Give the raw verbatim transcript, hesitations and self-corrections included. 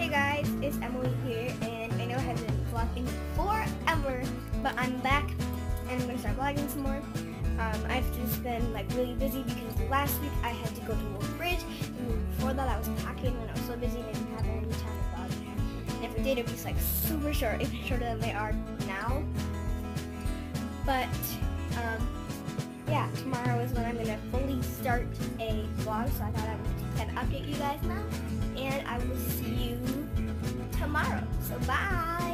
Hey guys, it's Emily here, and I know I haven't been vlogging forever, but I'm back, and I'm gonna start vlogging some more. Um, I've just been like really busy because last week I had to go to Wolf Bridge, and before that I was packing, and I was so busy and I didn't have any time to vlog. And if I did, it was like super short, even shorter than they are now. But um, yeah, tomorrow is when I'm gonna fully start a vlog, so I thought I would kind of update you guys now. And I will see you tomorrow. So bye.